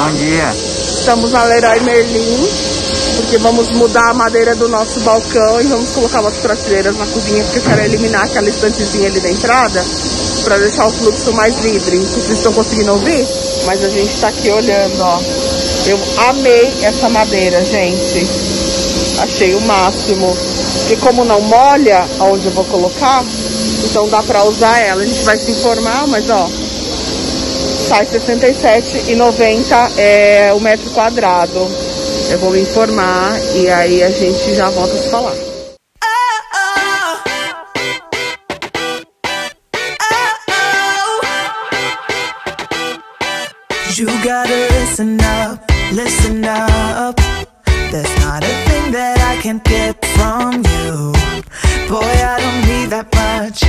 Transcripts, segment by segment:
Bom dia. Estamos na Leroy Merlin, porque vamos mudar a madeira do nosso balcão e vamos colocar umas prateleiras na cozinha, porque eu quero eliminar aquela estantezinha ali da entrada, para deixar o fluxo mais livre. Vocês estão conseguindo ouvir? Mas a gente tá aqui olhando, ó. Eu amei essa madeira, gente. Achei o máximo. Porque como não molha onde eu vou colocar, então dá pra usar ela. A gente vai se informar, mas ó, sai R$ 67,90 o metro quadrado. Eu vou me informar e aí a gente já volta a se falar. You gotta listen up. There's not a thing that I can't get from you. Boy, I don't need that much.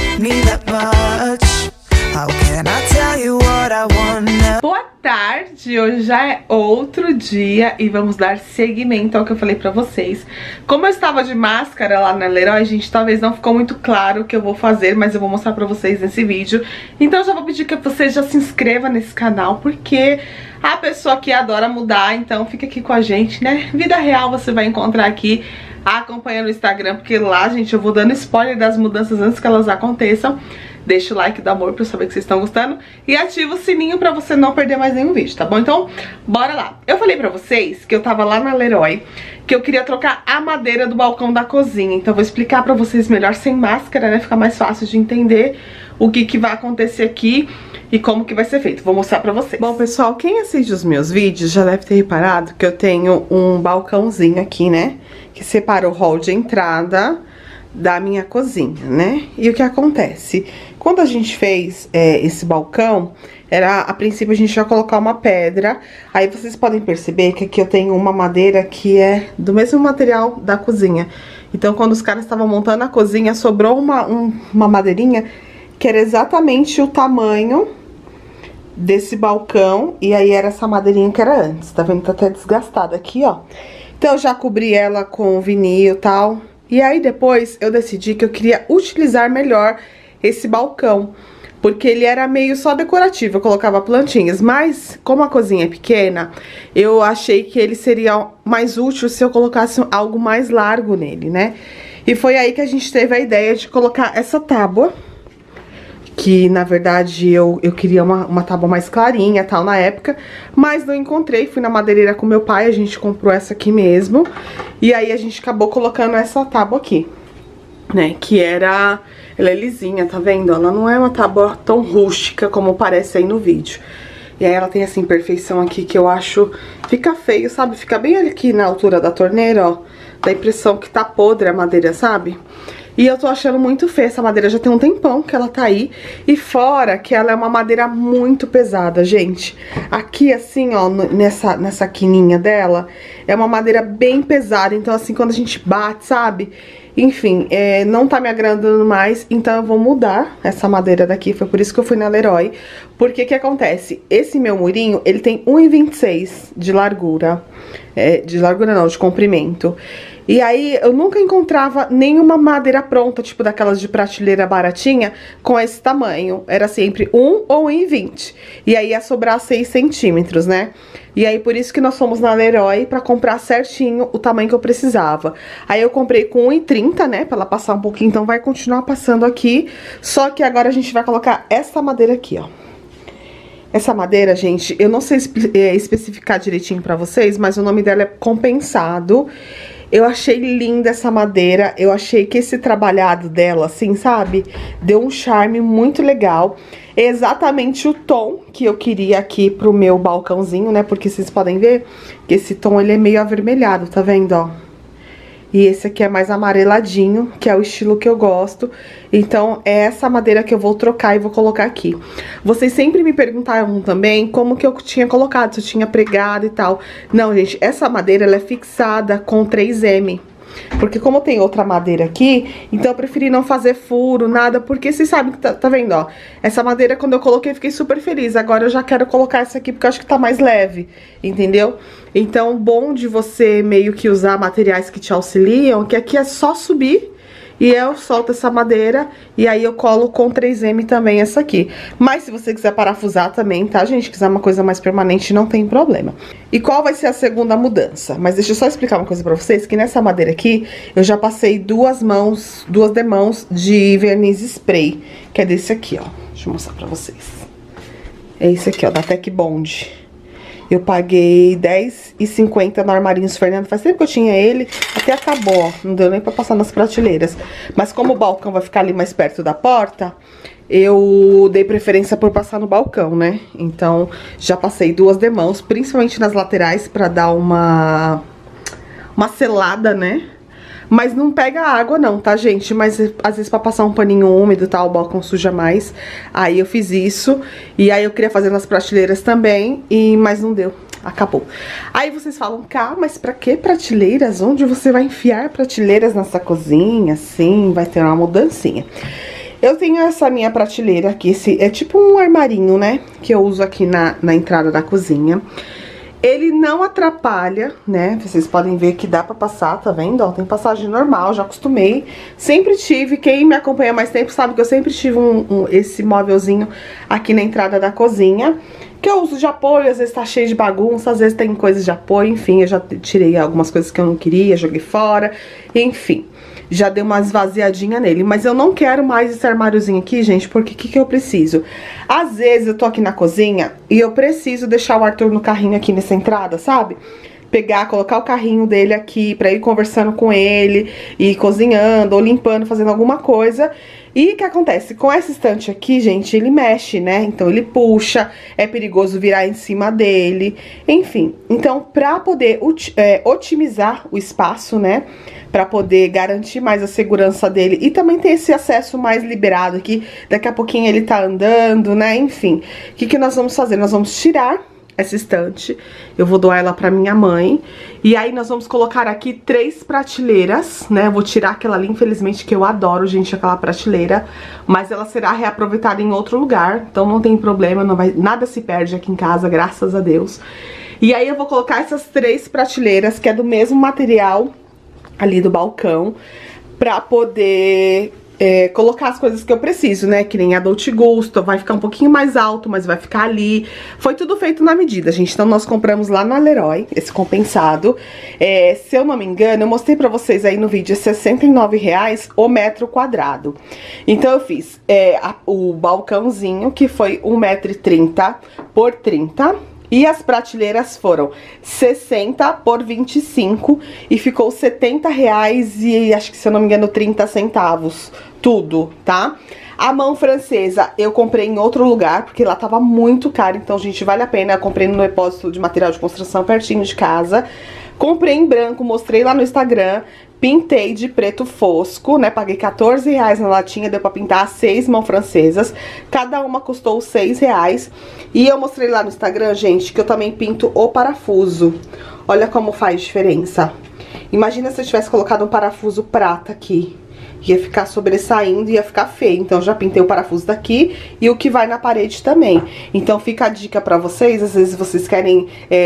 How can I tell you what I want now? Boa tarde, hoje já é outro dia e vamos dar seguimento ao que eu falei pra vocês. Como eu estava de máscara lá na Leroy, gente, talvez não ficou muito claro o que eu vou fazer, mas eu vou mostrar pra vocês nesse vídeo. Então eu já vou pedir que você já se inscreva nesse canal, porque a pessoa que adora mudar, então fica aqui com a gente, né? Vida real você vai encontrar aqui, acompanha no Instagram, porque lá, gente, eu vou dando spoiler das mudanças antes que elas aconteçam. Deixa o like do amor pra eu saber que vocês estão gostando e ativa o sininho pra você não perder mais nenhum vídeo, tá bom? Então, bora lá. Eu falei pra vocês que eu tava lá na Leroy, que eu queria trocar a madeira do balcão da cozinha. Então, eu vou explicar pra vocês melhor sem máscara, né? Fica mais fácil de entender o que vai acontecer aqui e como que vai ser feito. Vou mostrar pra vocês. Bom, pessoal, quem assiste os meus vídeos já deve ter reparado que eu tenho um balcãozinho aqui, né? Que separa o hall de entrada da minha cozinha, né? E o que acontece? Quando a gente fez esse balcão, a princípio a gente ia colocar uma pedra. Aí vocês podem perceber que aqui eu tenho uma madeira que é do mesmo material da cozinha. Então quando os caras estavam montando a cozinha, sobrou uma madeirinha que era exatamente o tamanho desse balcão. E aí era essa madeirinha que era antes, tá vendo? Tá até desgastada aqui, ó. Então eu já cobri ela com vinil e tal. E aí depois eu decidi que eu queria utilizar melhor esse balcão, porque ele era meio só decorativo, eu colocava plantinhas, mas como a cozinha é pequena, eu achei que ele seria mais útil se eu colocasse algo mais largo nele, né? E foi aí que a gente teve a ideia de colocar essa tábua, que na verdade eu queria uma tábua mais clarinha tal na época, mas não encontrei, fui na madeireira com meu pai, a gente comprou essa aqui mesmo, e aí a gente acabou colocando essa tábua aqui, né, que ela é lisinha, tá vendo? Ela não é uma tábua tão rústica como parece aí no vídeo. E aí ela tem essa imperfeição aqui que eu acho, fica feio, sabe? Fica bem aqui na altura da torneira, ó, dá a impressão que tá podre a madeira, sabe? E eu tô achando muito feia essa madeira, já tem um tempão que ela tá aí. E fora que ela é uma madeira muito pesada, gente. Aqui assim, ó, nessa quininha dela, é uma madeira bem pesada. Então assim, quando a gente bate, sabe? Enfim, não tá me agradando mais, então eu vou mudar essa madeira daqui. Foi por isso que eu fui na Leroy. Porque que acontece? Esse meu murinho, ele tem 1,26 de largura. De largura não, de comprimento. E aí eu nunca encontrava nenhuma madeira pronta, tipo daquelas de prateleira baratinha, com esse tamanho. Era sempre 1 ou 1,20. E aí ia sobrar 6 centímetros, né? E aí por isso que nós fomos na Leroy pra comprar certinho o tamanho que eu precisava. Aí eu comprei com 1,30, né? Pra ela passar um pouquinho, então vai continuar passando aqui. Só que agora a gente vai colocar essa madeira aqui, ó. Essa madeira, gente, eu não sei especificar direitinho pra vocês, mas o nome dela é compensado. Eu achei linda essa madeira, eu achei que esse trabalhado dela, assim, sabe? Deu um charme muito legal. É exatamente o tom que eu queria aqui pro meu balcãozinho, né? Porque vocês podem ver que esse tom, ele é meio avermelhado, tá vendo, ó? E esse aqui é mais amareladinho, que é o estilo que eu gosto. Então, é essa madeira que eu vou trocar e vou colocar aqui. Vocês sempre me perguntaram também como que eu tinha colocado, se eu tinha pregado e tal. Não, gente, essa madeira, ela é fixada com 3M. Porque como tem outra madeira aqui, então eu preferi não fazer furo, nada, porque vocês sabem que tá vendo, ó. Essa madeira, quando eu coloquei, eu fiquei super feliz. Agora eu já quero colocar essa aqui, porque eu acho que tá mais leve, entendeu? Então, bom de você meio que usar materiais que te auxiliam, que aqui é só subir e eu solto essa madeira e aí eu colo com 3M também essa aqui. Mas se você quiser parafusar também, tá, gente? Quiser uma coisa mais permanente, não tem problema. E qual vai ser a segunda mudança? Mas deixa eu só explicar uma coisa pra vocês, que nessa madeira aqui, eu já passei duas demãos de verniz spray, que é desse aqui, ó. Deixa eu mostrar pra vocês. É esse aqui, ó, da Tec Bond. Eu paguei R$10,50 no Armarinhos Fernando. Faz tempo que eu tinha ele, até acabou, ó. Não deu nem pra passar nas prateleiras. Mas como o balcão vai ficar ali mais perto da porta, eu dei preferência por passar no balcão, né? Então, já passei duas demãos, principalmente nas laterais, pra dar uma selada, né? Mas não pega água não, tá, gente? Mas às vezes pra passar um paninho úmido, tá, o balcão suja mais. Aí eu fiz isso. E aí eu queria fazer nas prateleiras também, mas não deu. Acabou. Aí vocês falam, cá, mas pra que prateleiras? Onde você vai enfiar prateleiras nessa cozinha? Assim, vai ter uma mudancinha. Eu tenho essa minha prateleira aqui, esse é tipo um armarinho, né? Que eu uso aqui na entrada da cozinha. Ele não atrapalha, né? Vocês podem ver que dá pra passar, tá vendo? Ó, tem passagem normal, já acostumei. Sempre tive, quem me acompanha mais tempo sabe que eu sempre tive esse móvelzinho aqui na entrada da cozinha. Que eu uso de apoio, às vezes tá cheio de bagunça, às vezes tem coisas de apoio, enfim. Eu já tirei algumas coisas que eu não queria, joguei fora, enfim. Já dei uma esvaziadinha nele, mas eu não quero mais esse armáriozinho aqui, gente, porque o que eu preciso? Às vezes eu tô aqui na cozinha e eu preciso deixar o Arthur no carrinho aqui nessa entrada, sabe? Pegar, colocar o carrinho dele aqui pra ir conversando com ele, ir cozinhando ou limpando, fazendo alguma coisa. E o que acontece? Com essa estante aqui, gente, ele mexe, né? Então ele puxa, é perigoso virar em cima dele, enfim. Então, pra poder otimizar o espaço, né? Pra poder garantir mais a segurança dele e também ter esse acesso mais liberado aqui. Daqui a pouquinho ele tá andando, né? Enfim, o que nós vamos fazer? Nós vamos tirar essa estante, eu vou doar ela pra minha mãe. E aí nós vamos colocar aqui 3 prateleiras, né? Eu vou tirar aquela ali, infelizmente, que eu adoro, gente, aquela prateleira. Mas ela será reaproveitada em outro lugar, então não tem problema, não vai, nada se perde aqui em casa, graças a Deus. E aí eu vou colocar essas 3 prateleiras, que é do mesmo material ali do balcão, pra poder colocar as coisas que eu preciso, né? Que nem a Dolce Gusto, vai ficar um pouquinho mais alto, mas vai ficar ali. Foi tudo feito na medida, gente. Então nós compramos lá na Leroy, esse compensado. Se eu não me engano, eu mostrei pra vocês aí no vídeo, R$69 o metro quadrado. Então eu fiz o balcãozinho, que foi 1,30 m por 30. E as prateleiras foram 60 por 25 e ficou R$70 e acho que, se eu não me engano, 30 centavos. Tudo, tá? A mão francesa eu comprei em outro lugar, porque lá tava muito caro. Então, gente, vale a pena. Eu comprei no depósito de material de construção pertinho de casa. Comprei em branco, mostrei lá no Instagram. Pintei de preto fosco, né? Paguei R$14 na latinha, deu pra pintar 6 mãos francesas. Cada uma custou R$6. E eu mostrei lá no Instagram, gente, que eu também pinto o parafuso. Olha como faz diferença. Imagina se eu tivesse colocado um parafuso prata aqui. Ia ficar sobressaindo, ia ficar feio. Então, eu já pintei o parafuso daqui e o que vai na parede também. Então, fica a dica pra vocês. Às vezes vocês querem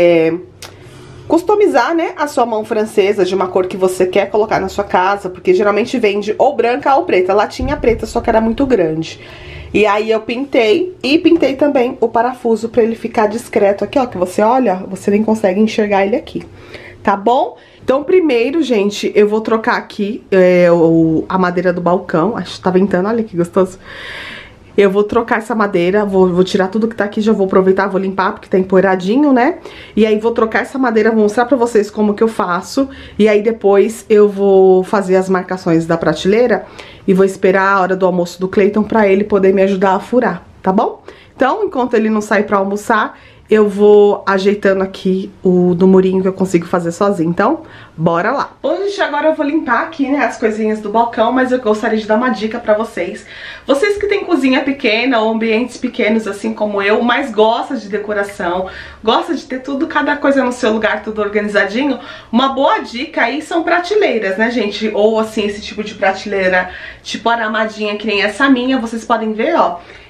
customizar, né, a sua mão francesa de uma cor que você quer colocar na sua casa, porque geralmente vende ou branca ou preta. Lá tinha preta, só que era muito grande. E aí eu pintei, e pintei também o parafuso pra ele ficar discreto aqui, ó, que você olha, você nem consegue enxergar ele aqui, tá bom? Então primeiro, gente, eu vou trocar aqui a madeira do balcão. Acho que tá ventando, olha que gostoso. Eu vou trocar essa madeira, vou tirar tudo que tá aqui, já vou aproveitar, vou limpar, porque tá empoeiradinho, né? E aí vou trocar essa madeira, vou mostrar pra vocês como que eu faço. E aí depois eu vou fazer as marcações da prateleira e vou esperar a hora do almoço do Cleiton pra ele poder me ajudar a furar, tá bom? Então, enquanto ele não sai pra almoçar, eu vou ajeitando aqui o do murinho que eu consigo fazer sozinho. Então, bora lá. Bom, gente, agora eu vou limpar aqui, né, as coisinhas do balcão, mas eu gostaria de dar uma dica pra vocês. Vocês que têm cozinha pequena ou ambientes pequenos, assim como eu, mas gostam de decoração, gosta de ter tudo, cada coisa no seu lugar, tudo organizadinho, uma boa dica aí são prateleiras, né, gente? Ou, assim, esse tipo de prateleira, tipo aramadinha, que nem essa minha, vocês podem ver, ó.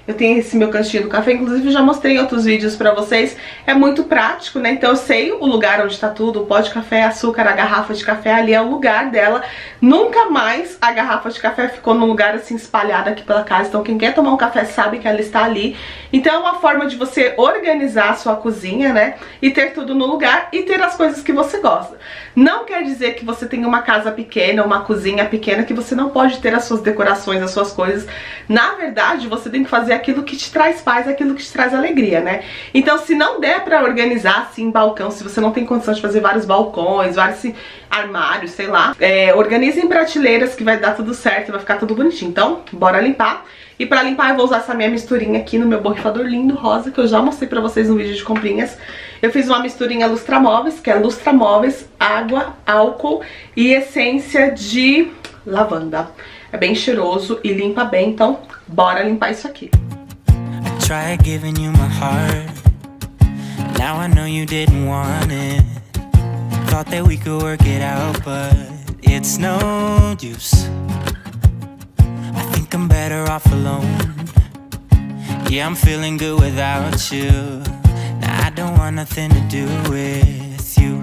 Eu tenho esse meu cantinho do café, inclusive eu já mostrei em outros vídeos pra vocês. É muito prático, né? Então eu sei o lugar onde tá tudo, o pó de café, açúcar, a garrafa de café, ali é o lugar dela. Nunca mais a garrafa de café ficou num lugar assim espalhada aqui pela casa. Então quem quer tomar um café sabe que ela está ali. Então é uma forma de você organizar a sua cozinha, né? E ter tudo no lugar e ter as coisas que você gosta. Não quer dizer que você tem uma casa pequena, uma cozinha pequena, que você não pode ter as suas decorações, as suas coisas. Na verdade, você tem que fazer aquilo que te traz paz, aquilo que te traz alegria, né? Então, se não der pra organizar assim balcão, se você não tem condição de fazer vários balcões, vários assim, armários, sei lá, organize em prateleiras que vai dar tudo certo, vai ficar tudo bonitinho. Então, bora limpar. E pra limpar eu vou usar essa minha misturinha aqui no meu borrifador lindo rosa, que eu já mostrei pra vocês no vídeo de comprinhas. Eu fiz uma misturinha lustramóveis, que é lustramóveis, água, álcool e essência de lavanda. É bem cheiroso e limpa bem, então bora limpar isso aqui. I tried giving you my heart. Now I know you didn't want it. Thought that we could work it out, but it's no use. I think I'm better off alone. Yeah, I'm feeling good without you. Now I don't want nothing to do with you.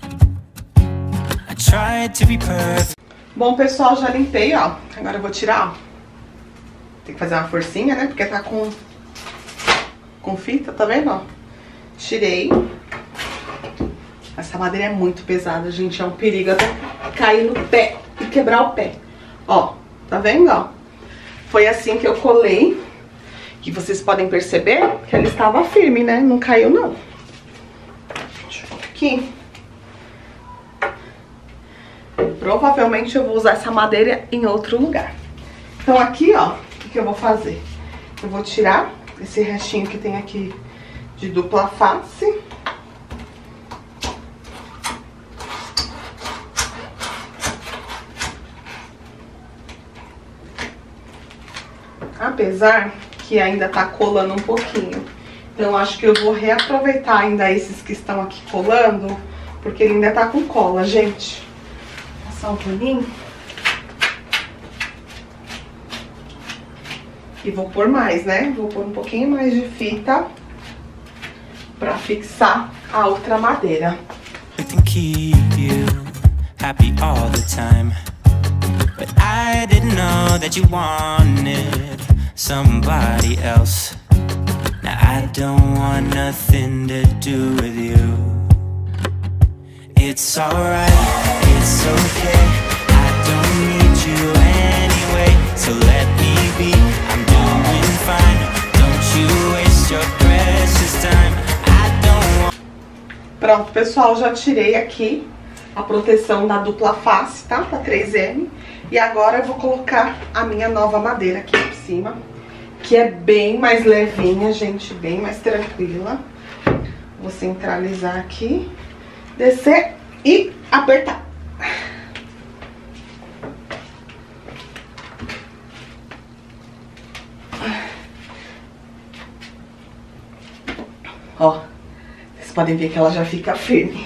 I tried to be perfect. Bom, pessoal, já limpei, ó. Agora eu vou tirar, ó. Tem que fazer uma forcinha, né? Porque tá com fita, tá vendo, ó? Tirei. Essa madeira é muito pesada, gente. É um perigo até cair no pé e quebrar o pé. Ó, tá vendo, ó? Foi assim que eu colei. E vocês podem perceber que ela estava firme, né? Não caiu, não. Deixa eu ver aqui. Provavelmente eu vou usar essa madeira em outro lugar. Então aqui, ó, o que eu vou fazer? Eu vou tirar esse restinho que tem aqui de dupla face. Apesar que ainda tá colando um pouquinho. Então acho que eu vou reaproveitar ainda esses que estão aqui colando, porque ele ainda tá com cola, gente. Passar um paninho. E vou pôr mais, né? Vou pôr um pouquinho mais de fita pra fixar a outra madeira. I can keep you happy all the time, but I didn't know that you wanted somebody else. Now I don't want nothing to do with you. It's alright, it's okay, I don't need you anyway, so let me be, I'm doing fine, don't you waste your precious time, I don't want... Pronto, pessoal, já tirei aqui a proteção da dupla face, tá? Da 3M. E agora eu vou colocar a minha nova madeira aqui por cima, que é bem mais levinha, gente, bem mais tranquila. Vou centralizar aqui, descer e apertar. Ó, vocês podem ver que ela já fica firme.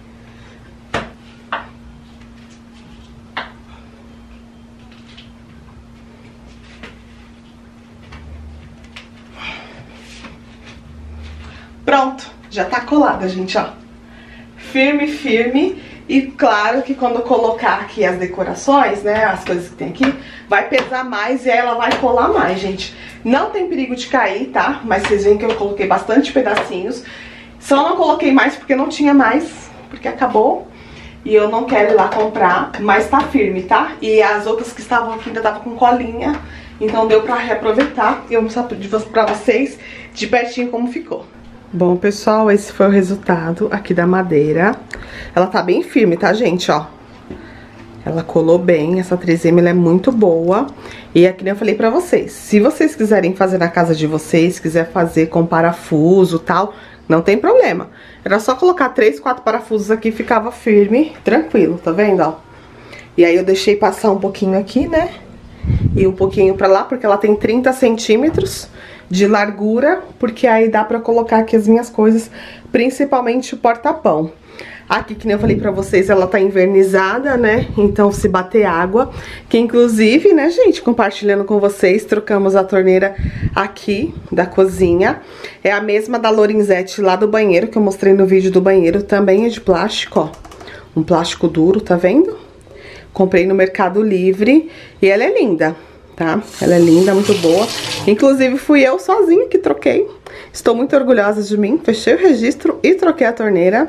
Pronto, já tá colada, gente, ó. Firme, firme. E claro que quando eu colocar aqui as decorações, né, as coisas que tem aqui, vai pesar mais e aí ela vai colar mais, gente. Não tem perigo de cair, tá? Mas vocês veem que eu coloquei bastante pedacinhos. Só não coloquei mais porque não tinha mais, porque acabou. E eu não quero ir lá comprar, mas tá firme, tá? E as outras que estavam aqui ainda tava com colinha, então deu pra reaproveitar. E eu vou mostrar pra vocês de pertinho como ficou. Bom, pessoal, esse foi o resultado aqui da madeira. Ela tá bem firme, tá, gente, ó. Ela colou bem, essa 3M ela é muito boa. E é que nem eu falei pra vocês, se vocês quiserem fazer na casa de vocês, quiser fazer com parafuso e tal, não tem problema. Era só colocar 3, 4 parafusos aqui, ficava firme, tranquilo, tá vendo, ó? E aí eu deixei passar um pouquinho aqui, né? E um pouquinho pra lá, porque ela tem 30 centímetros de largura, porque aí dá pra colocar aqui as minhas coisas, principalmente o porta-pão. Aqui, que nem eu falei pra vocês, ela tá envernizada, né? Então, se bater água, que inclusive, né, gente, compartilhando com vocês, trocamos a torneira aqui da cozinha. É a mesma da Lorenzetti lá do banheiro, que eu mostrei no vídeo do banheiro, também é de plástico, ó. Um plástico duro, tá vendo? Comprei no Mercado Livre e ela é linda, tá? Ela é linda, muito boa. Inclusive, fui eu sozinha que troquei. Estou muito orgulhosa de mim, fechei o registro e troquei a torneira.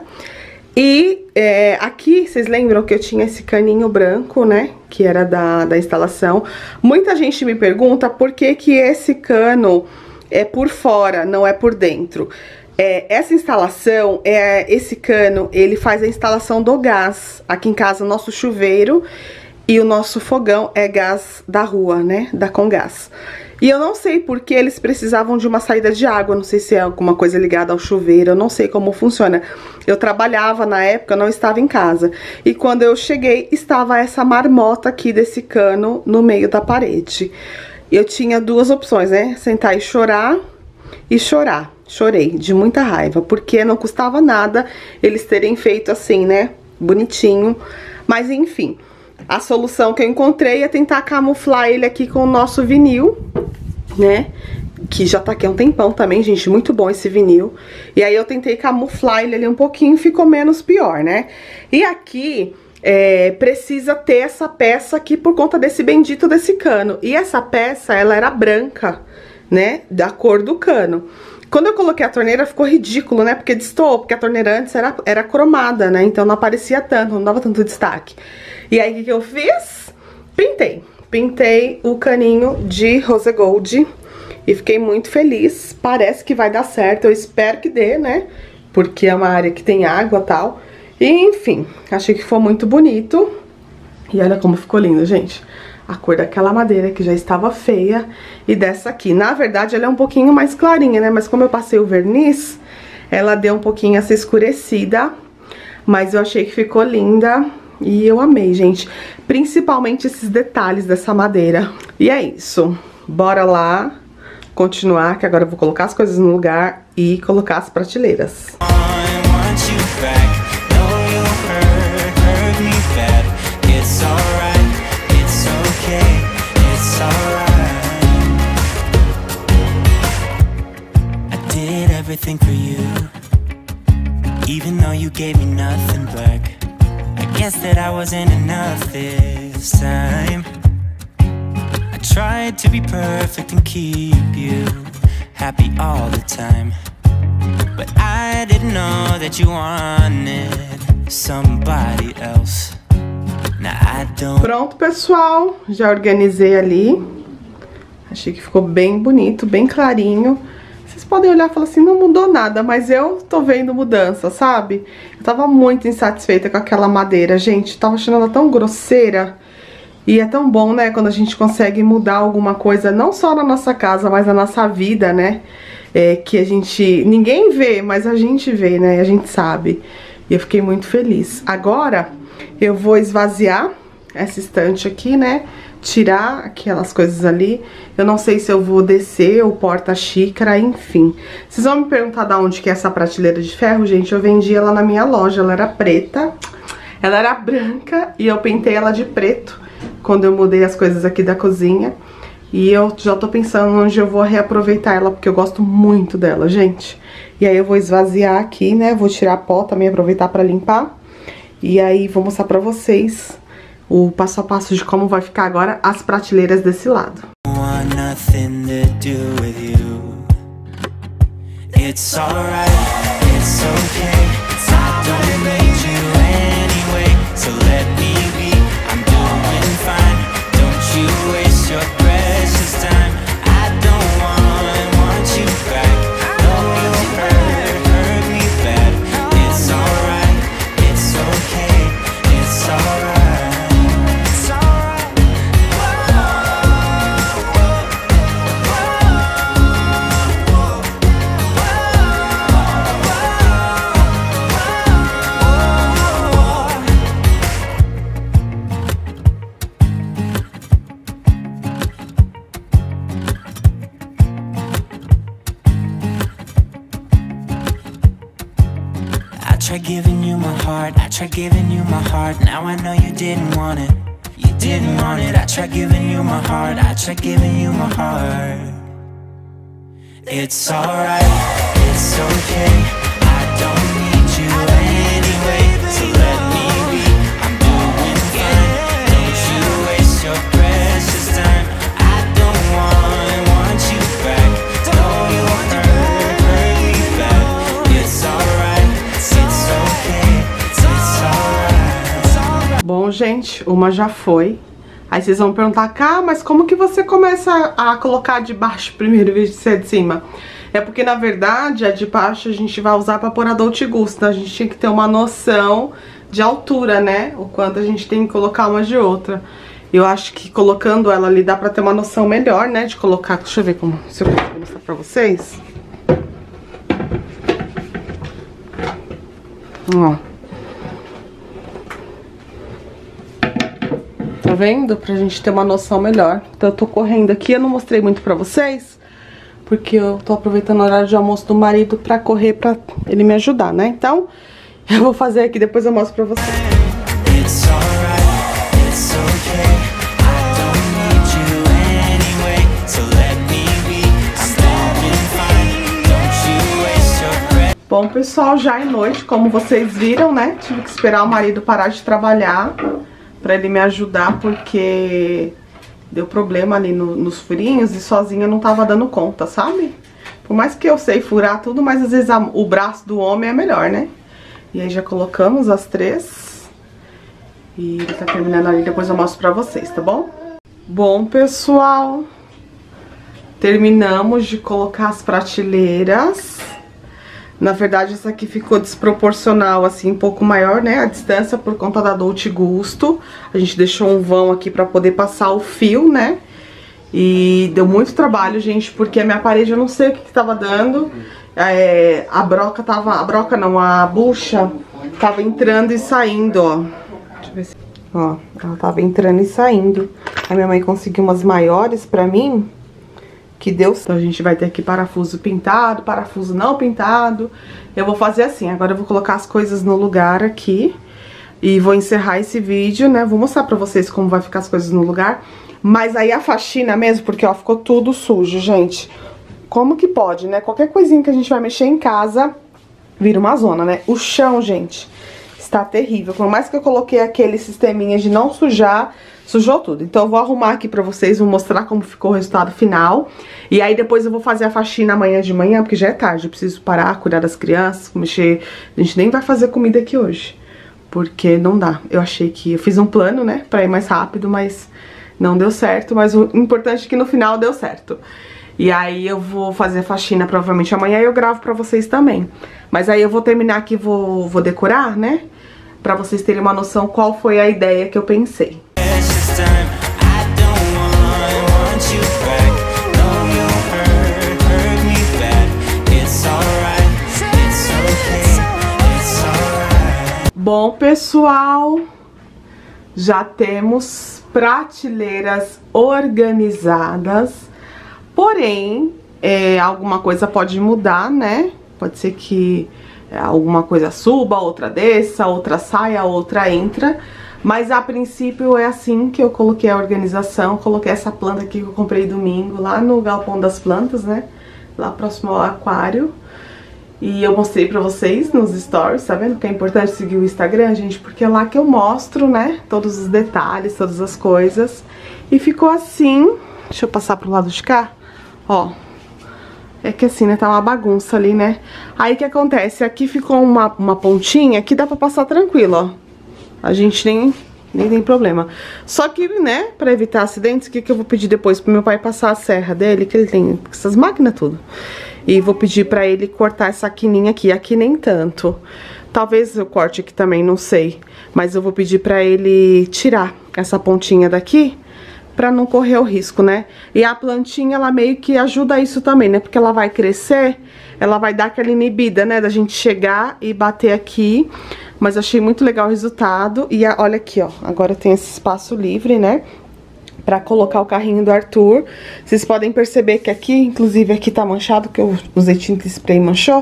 E aqui, vocês lembram que eu tinha esse caninho branco, né? Que era da instalação. Muita gente me pergunta por que que esse cano é por fora, não é por dentro. Essa instalação, esse cano, ele faz a instalação do gás. Aqui em casa, o nosso chuveiro e o nosso fogão é gás da rua, né? Da Comgás. E eu não sei por que eles precisavam de uma saída de água, não sei se é alguma coisa ligada ao chuveiro, eu não sei como funciona. Eu trabalhava na época, eu não estava em casa. E quando eu cheguei, estava essa marmota aqui desse cano no meio da parede. Eu tinha duas opções, né? Sentar e chorar e chorar. Chorei de muita raiva, porque não custava nada eles terem feito assim, né? Bonitinho. Mas enfim, a solução que eu encontrei é tentar camuflar ele aqui com o nosso vinil, né? Que já tá aqui há um tempão também, gente, muito bom esse vinil. E aí eu tentei camuflar ele ali um pouquinho, ficou menos pior, né? E aqui precisa ter essa peça aqui por conta desse bendito desse cano. E essa peça, ela era branca, né? Da cor do cano. Quando eu coloquei a torneira ficou ridículo, né? Porque destoou, porque a torneira antes era cromada, né? Então não aparecia tanto, não dava tanto destaque. E aí o que eu fiz? Pintei. Pintei o caninho de Rose Gold e fiquei muito feliz. Parece que vai dar certo, eu espero que dê, né? Porque é uma área que tem água e tal. E enfim, achei que ficou muito bonito. E olha como ficou lindo, gente. A cor daquela madeira que já estava feia e dessa aqui. Na verdade, ela é um pouquinho mais clarinha, né? Mas como eu passei o verniz, ela deu um pouquinho essa escurecida. Mas eu achei que ficou linda e eu amei, gente. Principalmente esses detalhes dessa madeira. E é isso. Bora lá continuar, que agora eu vou colocar as coisas no lugar e colocar as prateleiras. Everything for you, even though you gave me nothing back. I guess that I wasn't enough this time. I tried to be perfect and keep you happy all the time, but I didn't know that you wanted somebody else. Now I don't. Pronto, pessoal, já organizei ali. Achei que ficou bem bonito, bem clarinho. Vocês podem olhar e falar assim, não mudou nada, mas eu tô vendo mudança, sabe? Eu tava muito insatisfeita com aquela madeira, gente, tava achando ela tão grosseira. E é tão bom, né, quando a gente consegue mudar alguma coisa, não só na nossa casa, mas na nossa vida, né? Que a gente, ninguém vê, mas a gente vê, né, a gente sabe. E eu fiquei muito feliz. Agora, eu vou esvaziar essa estante aqui, né? Tirar aquelas coisas ali. Eu não sei se eu vou descer o porta-xícara, enfim. Vocês vão me perguntar de onde que é essa prateleira de ferro, gente. Eu vendi ela na minha loja, ela era preta. Ela era branca e eu pintei ela de preto quando eu mudei as coisas aqui da cozinha. E eu já tô pensando onde eu vou reaproveitar ela, porque eu gosto muito dela, gente. E aí eu vou esvaziar aqui, né? Vou tirar a pó também, aproveitar pra limpar. E aí vou mostrar pra vocês o passo a passo de como vai ficar agora as prateleiras desse lado. tried giving you my heart, I tried giving you my heart. Now I know you didn't want it, you didn't want it. I tried giving you my heart, I tried giving you my heart. It's alright, it's okay, I don't need you anyway, so let me be, I'm doing fine. Don't you waste your precious time, I don't want you back. No, you hurt me bad. It's alright, it's okay, it's alright. Bom, gente, uma já foi. Aí vocês vão perguntar, Cá, mas como que você começa a colocar de baixo primeiro em vez de ser de cima? É porque, na verdade, a de baixo a gente vai usar pra pôr a Dolce Gusto. A gente tinha que ter uma noção de altura, né? O quanto a gente tem que colocar uma de outra. Eu acho que colocando ela ali dá pra ter uma noção melhor, né? De colocar... Deixa eu ver como, se eu consigo mostrar pra vocês. Ó. Tá vendo? Pra gente ter uma noção melhor. Então eu tô correndo aqui, eu não mostrei muito pra vocês, porque eu tô aproveitando o horário de almoço do marido pra correr, pra ele me ajudar, né? Então, eu vou fazer aqui, depois eu mostro pra vocês. Bom, pessoal, já é noite, como vocês viram, né? Tive que esperar o marido parar de trabalhar pra ele me ajudar, porque deu problema ali nos furinhos e sozinha eu não tava dando conta, sabe? Por mais que eu sei furar tudo, mas às vezes o braço do homem é melhor, né? E aí já colocamos as 3. E ele tá terminando ali, depois eu mostro pra vocês, tá bom? Bom, pessoal, terminamos de colocar as prateleiras. Na verdade, essa aqui ficou desproporcional, assim, um pouco maior, né? A distância por conta da Dolce Gusto. A gente deixou um vão aqui pra poder passar o fio, né? E deu muito trabalho, gente, porque a minha parede, eu não sei o que tava dando. A broca tava... A broca não, a bucha tava entrando e saindo, ó. Deixa eu ver se... Ó, ela tava entrando e saindo. A minha mãe conseguiu umas maiores pra mim, que deu. Então a gente vai ter aqui parafuso pintado, parafuso não pintado. Eu vou fazer assim, agora eu vou colocar as coisas no lugar aqui e vou encerrar esse vídeo, né? Vou mostrar pra vocês como vai ficar as coisas no lugar. Mas aí a faxina mesmo, porque ó, ficou tudo sujo, gente. Como que pode, né? Qualquer coisinha que a gente vai mexer em casa vira uma zona, né? O chão, gente, está terrível. Por mais que eu coloquei aquele sisteminha de não sujar, sujou tudo. Então eu vou arrumar aqui pra vocês, vou mostrar como ficou o resultado final. E aí depois eu vou fazer a faxina amanhã de manhã, porque já é tarde. Eu preciso parar, cuidar das crianças, mexer. A gente nem vai fazer comida aqui hoje, porque não dá. Eu achei que... Eu fiz um plano, né, pra ir mais rápido, mas não deu certo. Mas o importante é que no final deu certo. E aí eu vou fazer a faxina provavelmente amanhã e eu gravo pra vocês também. Mas aí eu vou terminar aqui, vou decorar, né, pra vocês terem uma noção qual foi a ideia que eu pensei. Bom, pessoal, já temos prateleiras organizadas, porém, alguma coisa pode mudar, né? Pode ser que alguma coisa suba, outra desça, outra saia, outra entra. Mas a princípio é assim que eu coloquei a organização. Coloquei essa planta aqui que eu comprei domingo lá no Galpão das Plantas, né? Lá próximo ao aquário. E eu mostrei pra vocês nos stories, tá vendo? Que é importante seguir o Instagram, gente, porque é lá que eu mostro, né? Todos os detalhes, todas as coisas. E ficou assim. Deixa eu passar pro lado de cá. Ó. É que assim, né? Tá uma bagunça ali, né? Aí o que acontece? Aqui ficou uma pontinha que dá pra passar tranquilo, ó. A gente nem tem problema. Só que, né, pra evitar acidentes, o que eu vou pedir depois pro meu pai passar a serra dele, que ele tem essas máquinas tudo. E vou pedir pra ele cortar essa quininha aqui. Aqui nem tanto. Talvez eu corte aqui também, não sei. Mas eu vou pedir pra ele tirar essa pontinha daqui, pra não correr o risco, né? E a plantinha, ela meio que ajuda isso também, né? Porque ela vai crescer, ela vai dar aquela inibida, né? Da gente chegar e bater aqui. Mas achei muito legal o resultado. E olha aqui, ó. Agora tem esse espaço livre, né? Pra colocar o carrinho do Arthur. Vocês podem perceber que aqui, inclusive aqui tá manchado, que eu usei tinta spray e manchou.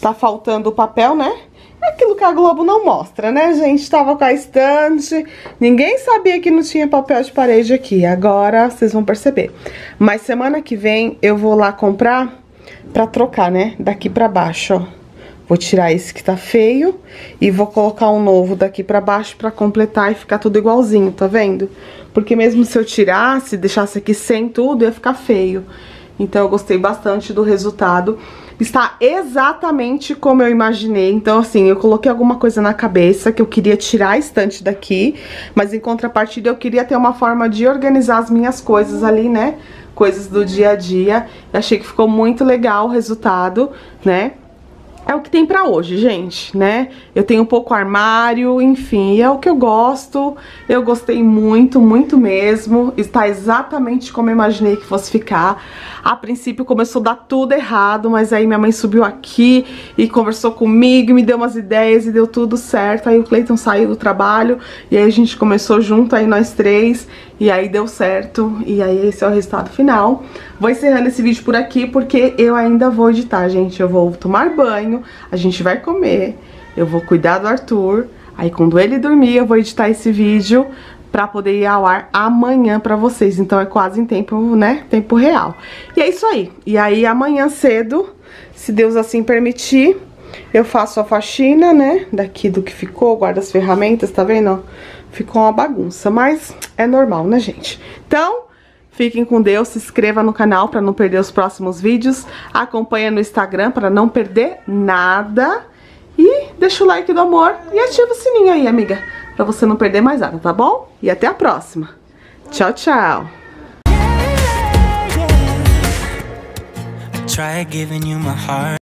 tá faltando o papel, né? É aquilo que a Globo não mostra, né, gente? Tava com a estante, ninguém sabia que não tinha papel de parede aqui. Agora vocês vão perceber. Mas semana que vem eu vou lá comprar pra trocar, né? Daqui pra baixo, ó. Vou tirar esse que tá feio e vou colocar um novo daqui pra baixo pra completar e ficar tudo igualzinho, tá vendo? Porque mesmo se eu tirasse, deixasse aqui sem tudo, ia ficar feio. Então eu gostei bastante do resultado. Está exatamente como eu imaginei. Então assim, eu coloquei alguma coisa na cabeça que eu queria tirar a estante daqui, mas em contrapartida eu queria ter uma forma de organizar as minhas coisas ali, né? Coisas do dia a dia. Eu achei que ficou muito legal o resultado, né? É o que tem pra hoje, gente, né? Eu tenho um pouco armário, enfim, é o que eu gosto. Eu gostei muito, muito mesmo. Está exatamente como eu imaginei que fosse ficar. A princípio começou a dar tudo errado, mas aí minha mãe subiu aqui e conversou comigo, me deu umas ideias e deu tudo certo. Aí o Cleiton saiu do trabalho e aí a gente começou junto, aí nós três, e aí deu certo. E aí esse é o resultado final. Vou encerrando esse vídeo por aqui porque eu ainda vou editar, gente. Eu vou tomar banho, a gente vai comer, eu vou cuidar do Arthur. Aí quando ele dormir eu vou editar esse vídeo pra poder ir ao ar amanhã pra vocês. Então é quase em tempo, né? Tempo real. E é isso aí. E aí amanhã cedo, se Deus assim permitir, eu faço a faxina, né? Daqui do que ficou, guardo as ferramentas, tá vendo? Ficou uma bagunça, mas é normal, né, gente? Então, fiquem com Deus, se inscreva no canal pra não perder os próximos vídeos. Acompanha no Instagram pra não perder nada. E deixa o like do amor e ativa o sininho aí, amiga, pra você não perder mais nada, tá bom? E até a próxima. Tchau, tchau. Try giving you my heart.